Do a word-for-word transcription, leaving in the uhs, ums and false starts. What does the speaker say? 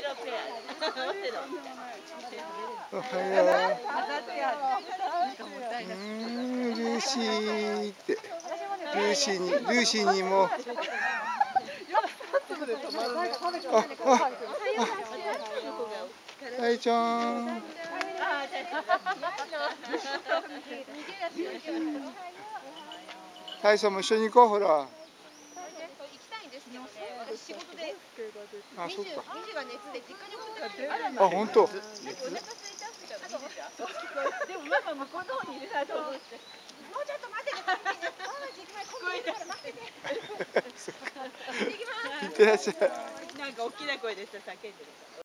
おはよう。うん、ルーシーって。ルーシーに、ルーシーにも。あ、あ、あいちゃん。タイさんも一緒に行こう、ほら。 仕事であ、そっか。 にじが熱で実家に送ってない。 あ、本当。 お腹空いたって言ったの。でもママ向こうの方にいるなと思って。もうちょっと待ってね。ママ実家にコンビニから待ってて。行ってきます。 いってらっしゃい。 なんか大きな声で叫んでる。